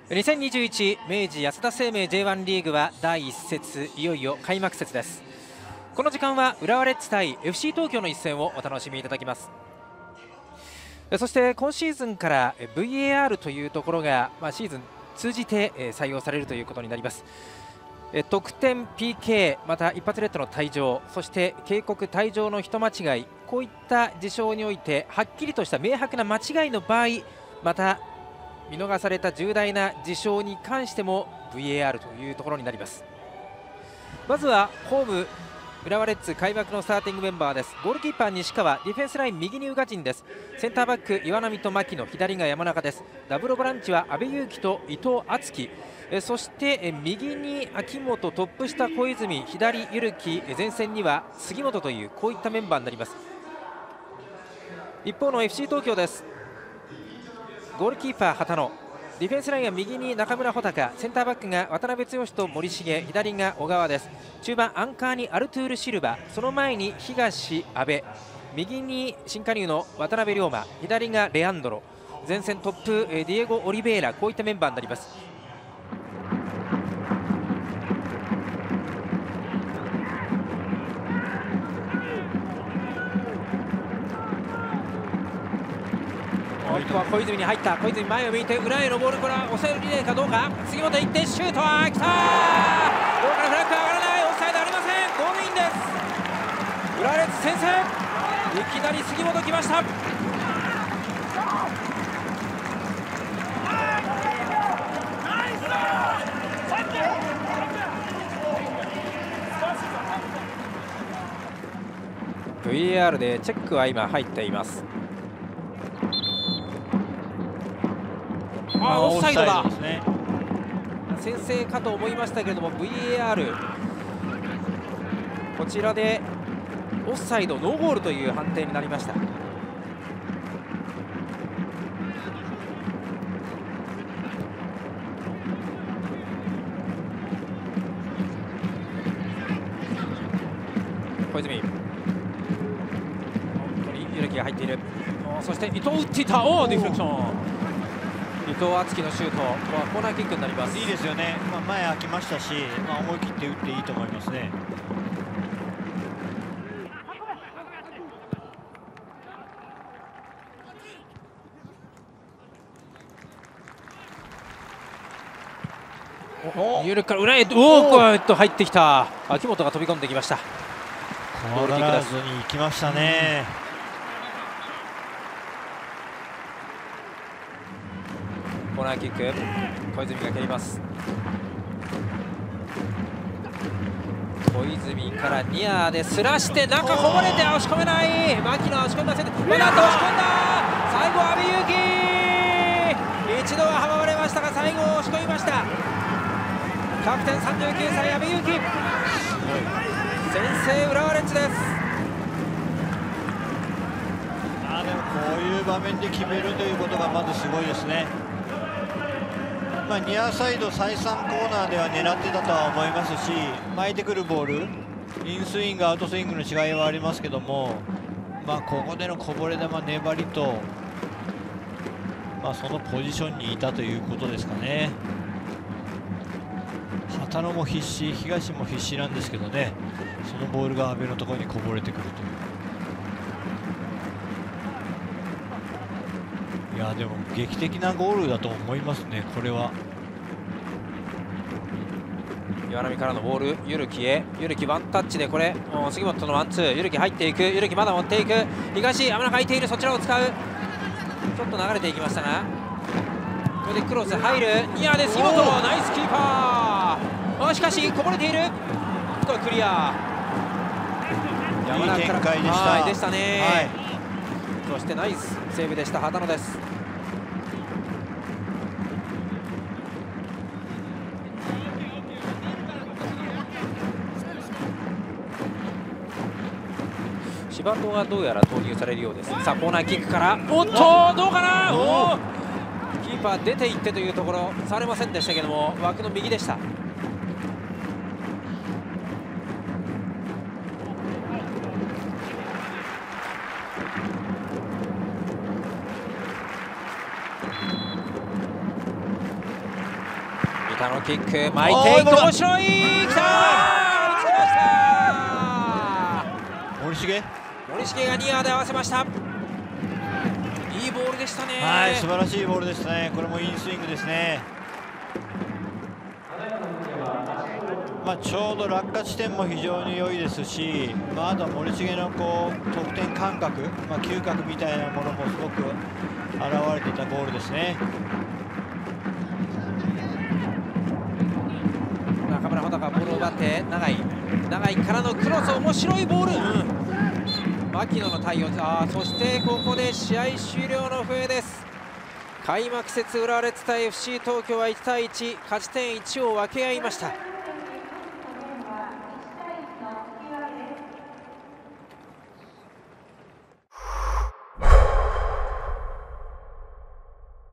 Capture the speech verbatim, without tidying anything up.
にせんにじゅういち明治安田生命 ジェイワン リーグはだいいち節いよいよ開幕節です。この時間は浦和レッズ対 エフシー 東京の一戦をお楽しみいただきます。そして今シーズンから ブイエーアール というところが、まあ、シーズン通じて採用されるということになります。得点、ピーケー、また一発レッドの退場、そして警告、退場の人間違い、こういった事象においてはっきりとした明白な間違いの場合、また見逃された重大な事象に関しても ブイエーアール というところになります。まずはホーム浦和レッズ開幕のスターティングメンバーです。ゴールキーパー西川、ディフェンスライン右に宇賀神です。センターバック岩波と牧野、左が山中です。ダブルボランチは阿部勇樹と伊藤敦樹、えそして右に秋元、トップ下小泉、左ゆるき、前線には杉本というこういったメンバーになります。一方の エフシー 東京です。ゴールキーパー畑野、ディフェンスラインは右に中村穂高、センターバックが渡辺剛と森重、左が小川です。中盤アンカーにアルトゥール・シルバ、その前に東、阿部、右に新加入の渡辺龍馬、左がレアンドロ、前線トップディエゴ・オリベイラ、こういったメンバーになります。小泉に入った。小泉前を向いて裏へのボール、これは抑えるリレーかどうか。杉本行ってシュートは来た。ボールからフラッグ上がらない。オフサイドありません。ゴールインです。浦和レッズ先制。いきなり杉本来ました。ブイエーアール でチェックは今入っています。あ、オフサイドだ。ね、先制かと思いましたけれども ブイエーアール こちらでオフサイドノーゴールという判定になりました。小泉、本当に勇気が入っている。そして伊藤打っていた。おお、ディフレクション。伊藤敦樹のシュート、ここはコーナーキックになります。 いいですよね、まあ、前空きましたし、まあ、思い切って打っていいと思いますね。 ゆるから裏へ、おお、えっと入ってきた。秋元が飛び込んできました。 怖がらずに行きましたね。 コーナーキック、小泉が蹴ります。小泉からニアですらして中こぼれて押し込めない。牧野押し込みません。まだ押し込んだ。最後阿部勇樹、一度は阻まれましたが最後押し込みました。キャプテンさんじゅうきゅうさい阿部勇樹、先制浦和レッズです。 あでもこういう場面で決めるということがまずすごいですね。まあ、ニアサイド再三コーナーでは狙ってたとは思いますし、巻いてくるボール、インスイングアウトスイングの違いはありますけども、まあ、ここでのこぼれ球粘りと、まあ、そのポジションにいたということですかね。畑野も必死、東も必死なんですけどね、そのボールが阿部のところにこぼれてくるという。いやでも劇的なゴールだと思いますね、これは。 岩波からのボール、ゆるきへ、ゆるきワンタッチでこれ、杉本のワンツー、ゆるき入っていく、ゆるきまだ持っていく、東、危なく空いている、そちらを使う、ちょっと流れていきましたが、これでクロス入る、ニアで杉本、ナイスキーパー、あしかしこぼれている、これクリア、 いい展開でした。 でしたね、はい、そしてナイスセーブでした畑野です。柴戸がどうやら投入されるようです。さあコーナーキックから、おっとどうかな、おおキーパー出ていってというところ、触れませんでしたけども枠の右でした。 下のキック巻いていく、面白い、きたー、打ちました。 森重森重がニアで合わせました。いいボールでしたね。 はい、素晴らしいボールですね。これもインスイングですね。まあ、ちょうど落下地点も非常に良いですし、まあ、あとは森重のこう得点感覚、まあ、嗅覚みたいなものもすごく現れていたボールですね。 中村穂高がボールを奪って長井長井からのクロス、面白いボール、うん、牧野の対応、あそしてここで試合終了の笛です。開幕節浦和レッズ対 エフシー 東京はいち対いち、勝ち点いちを分け合いました。